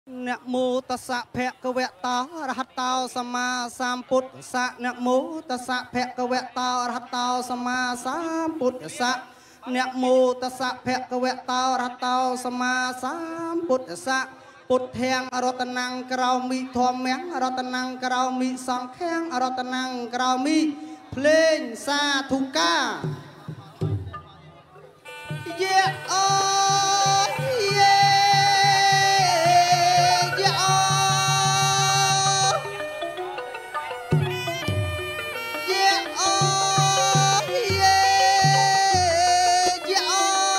นะโมตัสสะภะคะวะโตอะระหะโตสัมมาสัมพุทธัสสะนะโมตัสสะภะคะวะโตอะระหะโตสัมมาสัมพุทธัสสะนะโมตัสสะภะคะวะโตอะระหะโตสัมมาสัมพุทธัสสะពុទ្ធังอរតนังក្រោមីធម្មังអរតนังក្រោមីសង្ឃังអរតนังក្រោមីភ្លេងសាធុកាយេអូយេយេអូយេអូយេយេអូ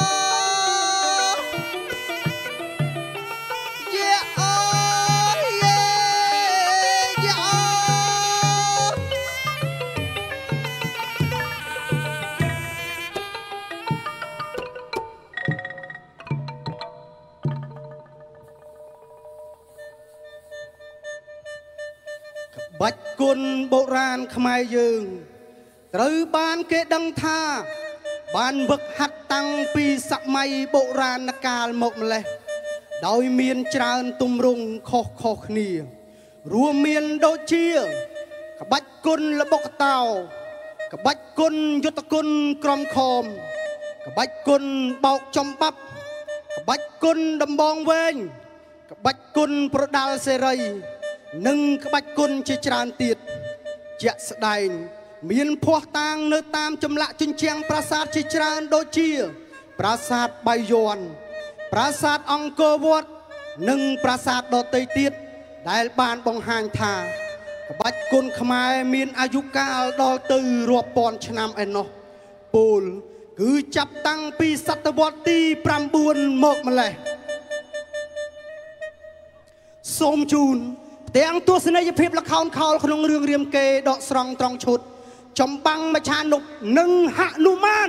បាច់គុណបុរាណខ្មែរយើងត្រូវបានគេដឹងថាបានវឹកហាត់តាំងពីសម័យបុរាណកាលមកម្លេះដោយមានច្រើនទម្រង់ខុសៗគ្នារួមមានដូចជាក្បាច់គុណល្បុក្កតោក្បាច់គុណយុទ្ធគុណក្រមខមក្បាច់គុណបោកចំបាប់ក្បាច់គុណដំបងវែងក្បាច់គុណប្រដាល់សេរីនិងក្បាច់គុណជាច្រើនទៀតជាក់ស្ដែងមានភ័ស្តុតាងនៅតាមចម្លាក់ជញ្ជាំងប្រាសាទជាច្រើនដូចជាប្រាសាទបាយ័នប្រាសាទអង្គរវត្តនិងប្រាសាទដទៃទៀតដែលបានបង្ហាញថាក្បាច់គុណខ្មែរមានអាយុកាលដល់ទៅរាប់ពាន់ឆ្នាំឯណោះពោលគឺចាប់តាំងពីសតវត្សទី9មកម្លេះសូមជូនទាំងទស្សនីយភាពល្ខោនខោលក្នុងរឿងរាមកេរ្តិ៍ដកស្រង់ត្រង់ឈុតចំបាំងមច្ឆានុបនិងហនុមាន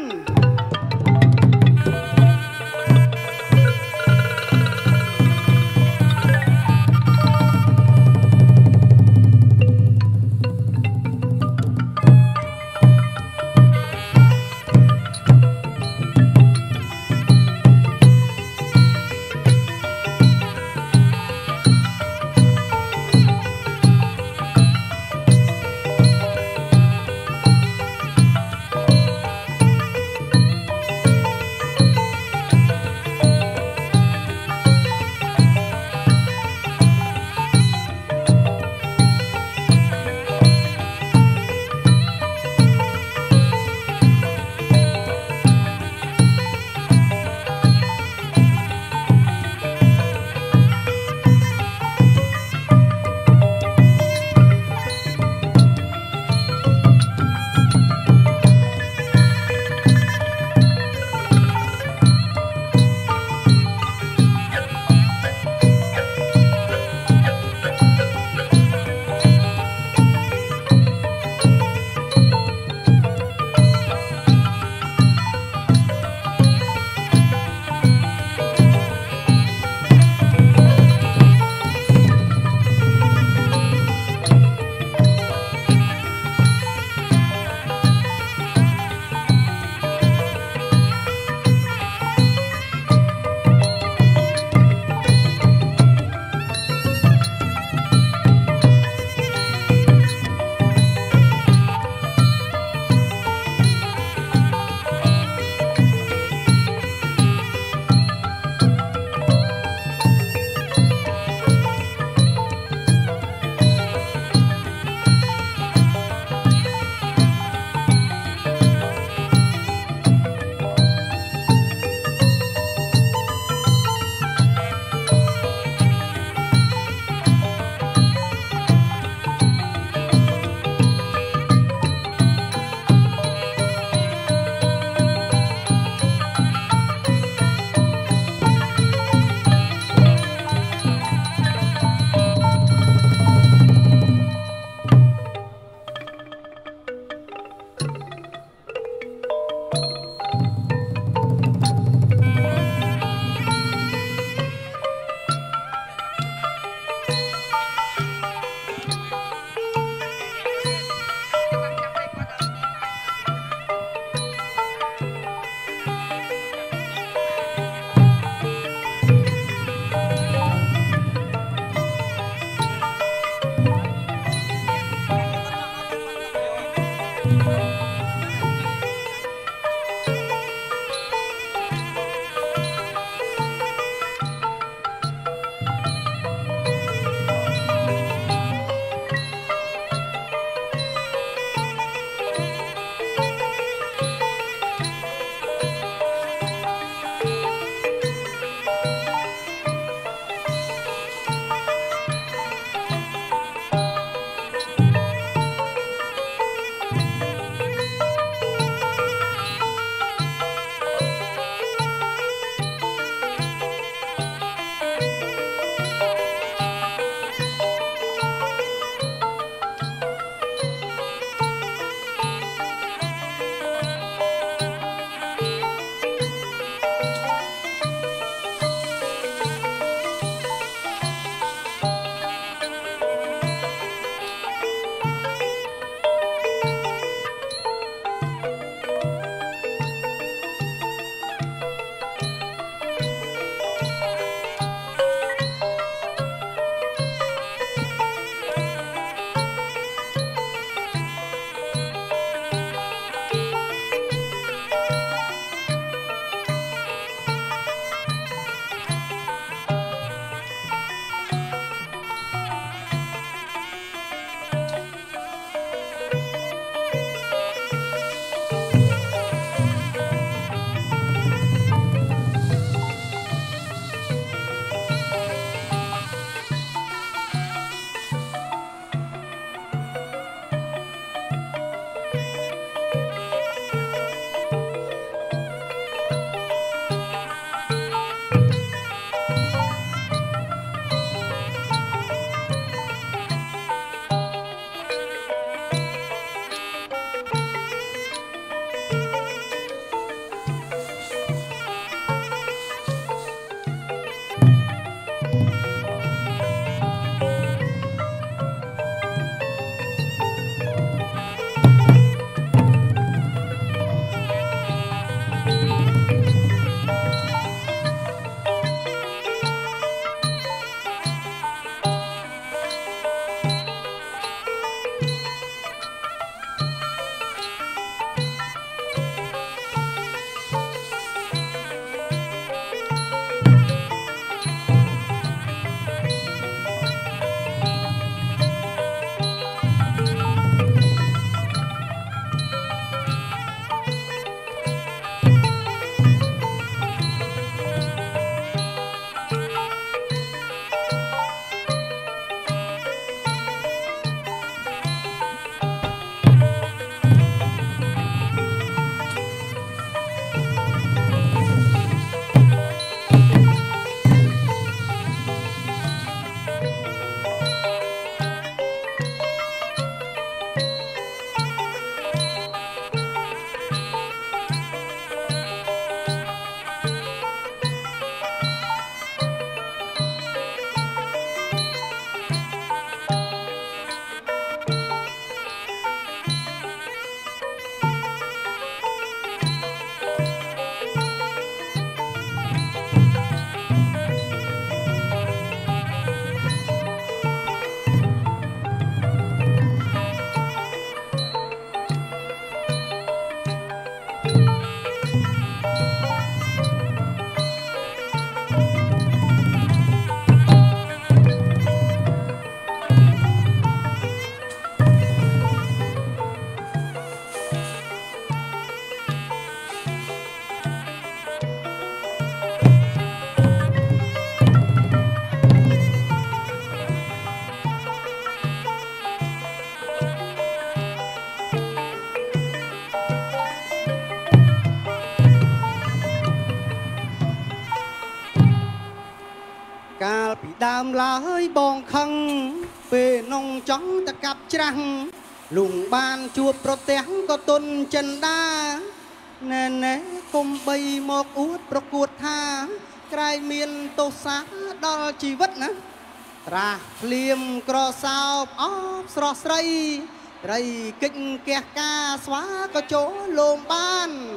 ឡើយបងខឹងពេលនងចង់តកាប់ច្រាស់លុងបានជួបប្រទះក៏ទុនចិនដាណែណែគុំបីមកអួតប្រកួតថាក្រែងមានទោសាដល់ជីវិតណាត្រាស់ភ្លៀមក្រសោបអបស្រស់ស្រីត្រីកិច្ចកះការស្វាក៏ចូលលោមបាន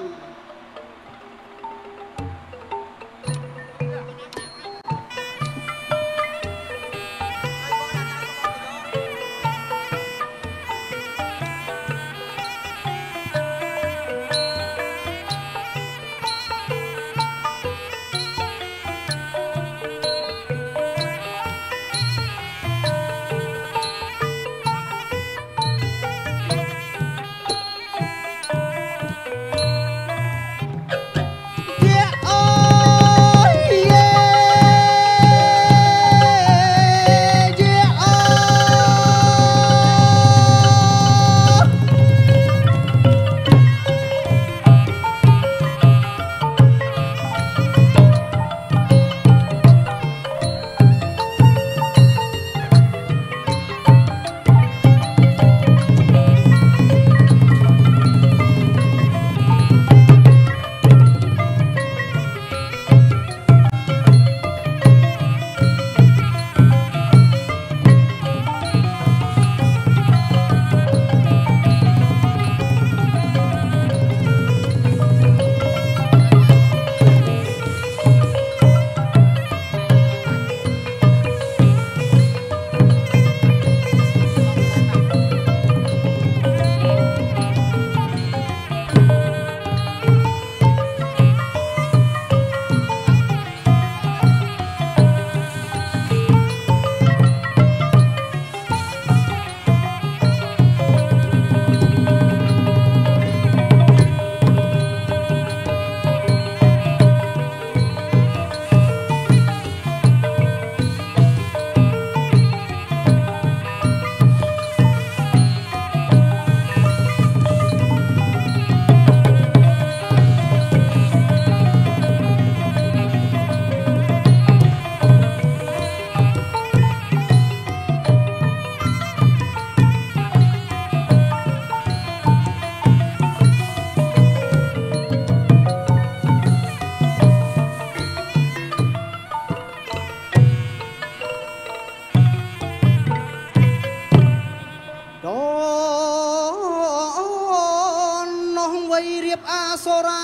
សូរា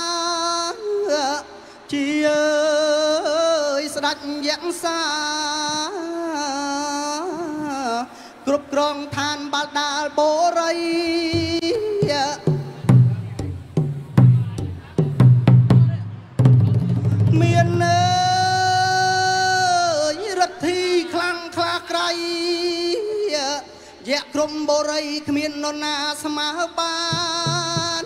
ជាស្ដេចយក្សសាគ្រប់គ្រងឋានបាល់ដាលបូរីមានរដ្ឋីខ្លាំងខ្លាក្រៃយក្សក្រុមបូរីគ្មាននរណាស្មើបាន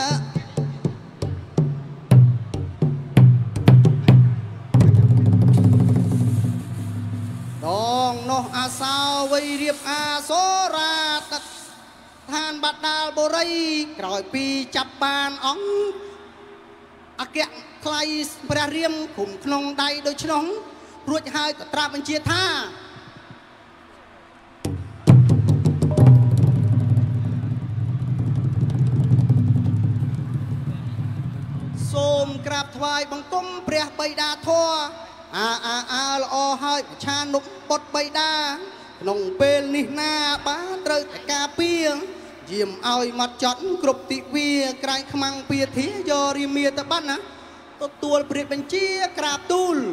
ដងនោះអាសាវៃរៀបអាសូរាទឹកឋានបាត់ដាលបូរីក្រោយពីចាប់បានអង្គអគ្គថ្លៃព្រះរាមឃុំក្នុងដៃដូចឆ្នងរួចហើយក៏ត្រាប់បញ្ជាថាសូមក្រាបថ្វាយបង្គំព្រះបិតាធម៌ល្អហើយឆានុបុត្របិតាក្នុងពេលនេះណាបានត្រូវតែការពារយាមឲ្យមកចត់គ្រប់ទិវាក្រែងខ្មាំងពាធាយោរាមាតបាត់ណាទទួលព្រះបញ្ជាក្រាបទូល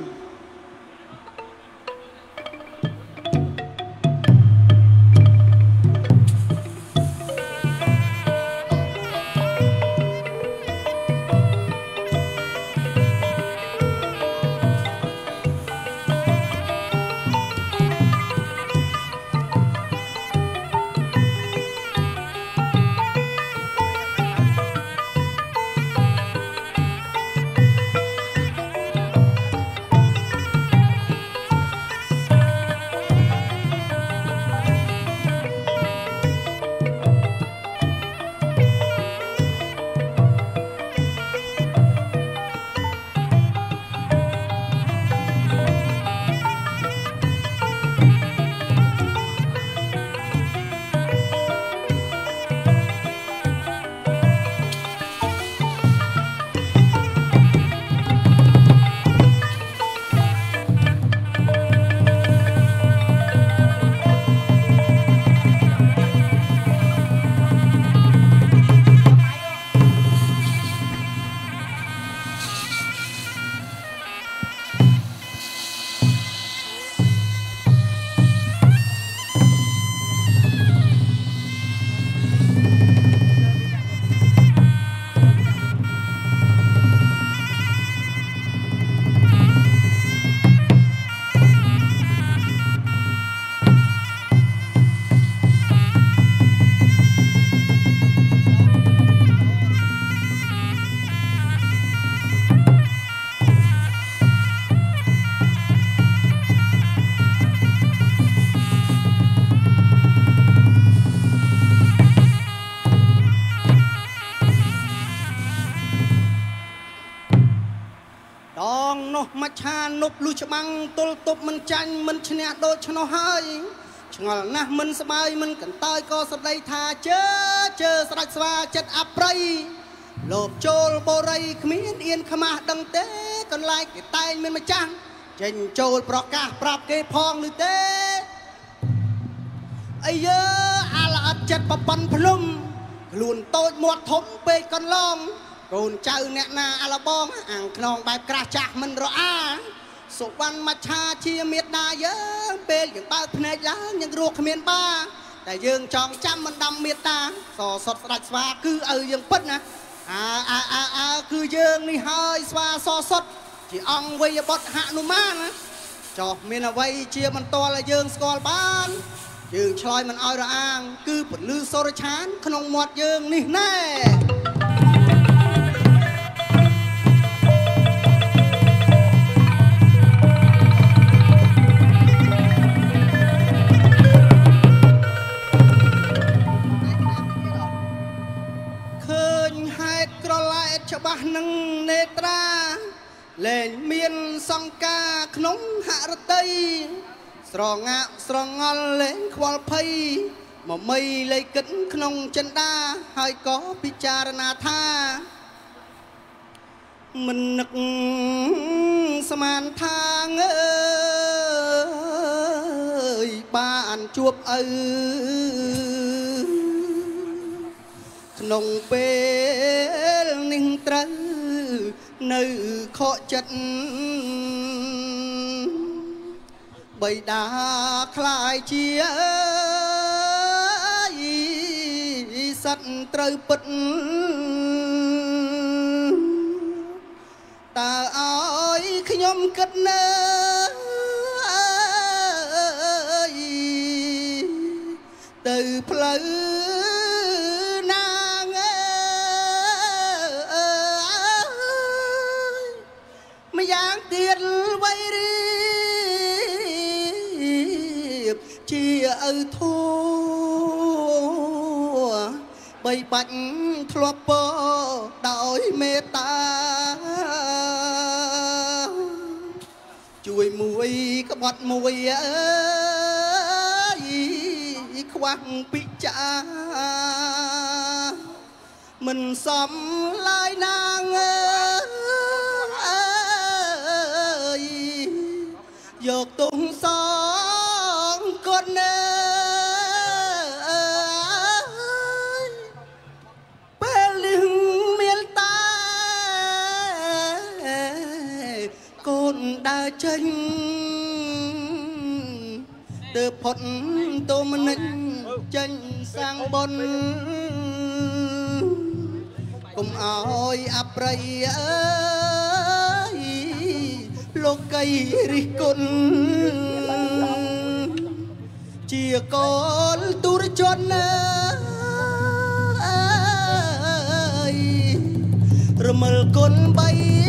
มาชานุบลูชบังตุลตุบมันจันมันชนะโดชนะหายชงอลนะมันสบายมันกันตายก็สบายทาเจอสระสวาจัดอับไรโลบโจลโบไรขมิ้นเอียนขมาดังเต้กันไล่เกตายมันมาจังเจนโจลปรากาปราบเกพองหรือเต้ไอเยออาลาจัดปปันพลุมลุนโตหมดถมเปยกันล้อมกูนเจ้าเนนาอาลาบองอ่างขนองใบกระจากมันรออาสุวรรณมาชาเชียเมียดาเยอะเปย์อย่างบ้าพเนยยังรัวขมิ้นบ้าแต่ยังจองจำมันดำเมียตาสอสดสลัดสวาคือยังปั๊ดนะคือยังนี่หายสวาสอสดที่อ่องไว้บดหานุมานะจอกเมียนไว้เชียมันตัวละยังสกอลบ้านยังชลอยมันอ้อยระอ่างคือปดลือโซรชานขนมหมดยังนี่แน่ชบะนังเนตราเล่นเมียนสังกาขนมหะระตีสรองะสรองอลเล่นควอลภัยมาไม่เลยกินขนมจันดาให้ก็พิจารณาท่ามันนึกสมานทางบ้านจวบขนมเปลนิ่งตรังในขอจัดใบดาคลายเชียสัตว์ตรปิดตาอ้อยขยมกัดเนยตือเพลออย่างเตียนไว้รีบเชียทั่วใบปัญทลบปอดอยเมตตาช่วยมวยกบฏมวยควังปิจามันซ้ำลายนางยกตุงสองคนเนยเปลิงเมียนตาคนดาจันเดือพดตัวมันนึงจันสร้างบนกุมอ้อยอับไรโลกไกริกุลเจียกอลตุรจนระเมลกลใบ